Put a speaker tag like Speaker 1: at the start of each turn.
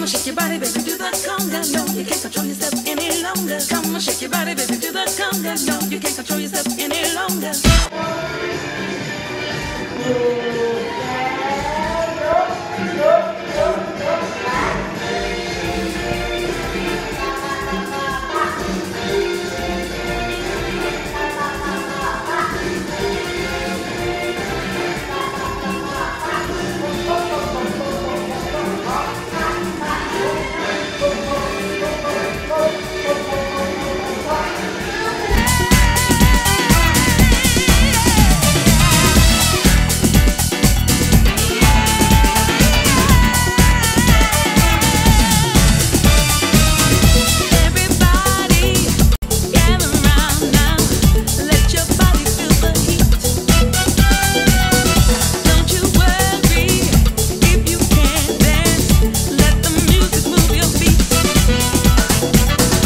Speaker 1: on, shake your body, baby, do the conga. No, you can't control yourself any longer. Come on, shake your body, baby, do the conga. No, you can't control yourself any longer.